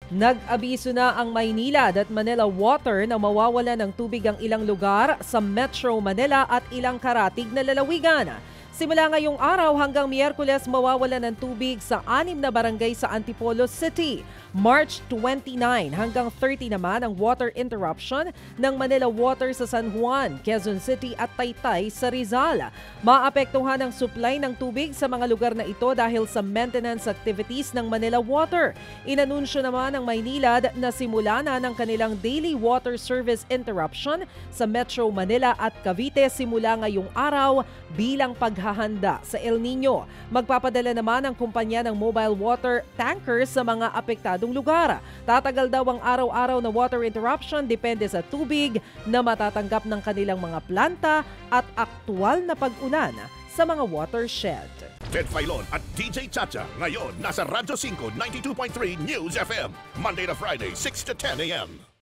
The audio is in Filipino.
Nag-abiso na ang Maynilad at Manila Water na mawawala ng tubig ang ilang lugar sa Metro Manila at ilang karatig na lalawigan. Simula ngayong araw hanggang Miyerkules mawawala ng tubig sa 6 na barangay sa Antipolo City. March 29 hanggang 30 naman ang water interruption ng Manila Water sa San Juan, Quezon City at Taytay sa Rizal. Maapektuhan ang supply ng tubig sa mga lugar na ito dahil sa maintenance activities ng Manila Water. Inanunsyo naman ng Maynilad na simula na ng kanilang daily water service interruption sa Metro Manila at Cavite simula ngayong araw bilang paghahanda sa El Nino. Magpapadala naman ang kumpanya ng mobile water tankers sa mga apektadong lugar. Tatagal daw ang araw-araw na water interruption depende sa tubig na matatanggap ng kanilang mga planta at aktwal na pag-ulan sa mga watershed. Ted Filon at DJ Chacha ngayon nasa Radyo 5 92.3 News FM Monday to Friday 6 to 10 a.m.